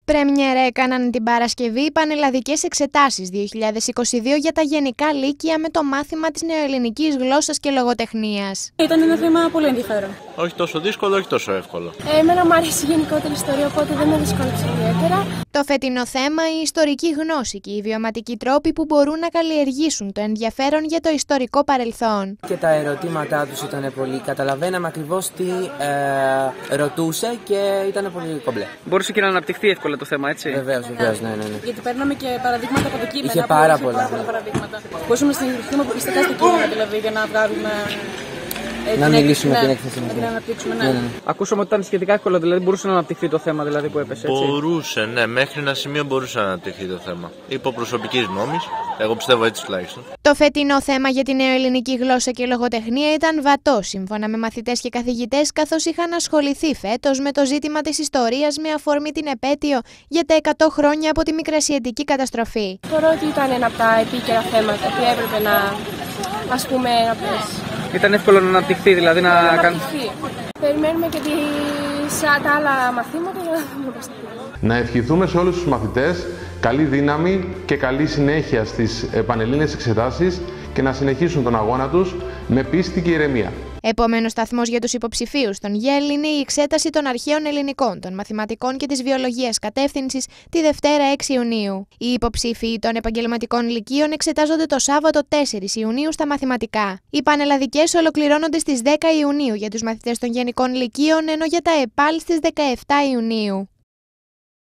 Πρέμιερ έκαναν την Παρασκευή οι πανελλαδικές εξετάσεις 2022 για τα γενικά λύκεια με το μάθημα της νεοελληνικής γλώσσας και λογοτεχνίας. Ήταν ένα θέμα πολύ ενδιαφέρον. Όχι τόσο δύσκολο, όχι τόσο εύκολο. Εμένα μου άρεσε η γενικότερη ιστορία, οπότε δεν με δυσκόλεψε ιδιαίτερα. Το φετινό θέμα, η ιστορική γνώση και οι βιωματικοί τρόποι που μπορούν να καλλιεργήσουν το ενδιαφέρον για το ιστορικό παρελθόν. Και τα ερωτήματά τους ήταν πολύ. Καταλαβαίναμε ακριβώς τι ρωτούσε και ήταν πολύ κομπλέ. Μπορούσε και να αναπτυχθεί εύκολα το θέμα, έτσι. Βεβαίως, ναι. Γιατί παίρναμε και παραδείγματα από το κείμενο. Είχε πάρα πολλά παραδείγματα. Μπορούσαμε να συνεχίσουμε πιστικά στο κείμενο, δηλαδή, για να βγάλουμε. Να μιλήσουμε την έκθεση μας. Να την αναπτύξουμε, ναι. Ακούσαμε ότι ήταν σχετικά εύκολο, δηλαδή μπορούσε να αναπτυχθεί το θέμα δηλαδή, που έπεσε. Έτσι. Μπορούσε, ναι, μέχρι ένα σημείο μπορούσε να αναπτυχθεί το θέμα. Υπό προσωπικής γνώμης, εγώ πιστεύω έτσι τουλάχιστον. Το φετινό θέμα για την νεοελληνική γλώσσα και λογοτεχνία ήταν βατό, σύμφωνα με μαθητές και καθηγητές, καθώς είχαν ασχοληθεί φέτος με το ζήτημα της ιστορίας με αφορμή την επέτειο για τα 100 χρόνια από τη Μικρασιατική καταστροφή. Θεωρώ ότι ήταν ένα από τα επίκαιρα θέματα που έπρεπε να, ας πούμε, να πες. Ήταν εύκολο να αναπτυχθεί, δηλαδή να κάνει. Περιμένουμε και τα άλλα μαθήματα για να δούμε πώς θα πει. Να ευχηθούμε σε όλους τους μαθητές καλή δύναμη και καλή συνέχεια στις πανελλήνιες εξετάσεις και να συνεχίσουν τον αγώνα τους με πίστη και ηρεμία. Επόμενος σταθμός για τους υποψηφίους των ΓΕΛ είναι η εξέταση των αρχαίων ελληνικών, των μαθηματικών και της βιολογίας κατεύθυνσης τη Δευτέρα 6 Ιουνίου. Οι υποψήφοι των επαγγελματικών λυκείων εξετάζονται το Σάββατο 4 Ιουνίου στα μαθηματικά. Οι πανελλαδικές ολοκληρώνονται στις 10 Ιουνίου για τους μαθητές των γενικών λυκείων, ενώ για τα ΕΠΑΛ στις 17 Ιουνίου.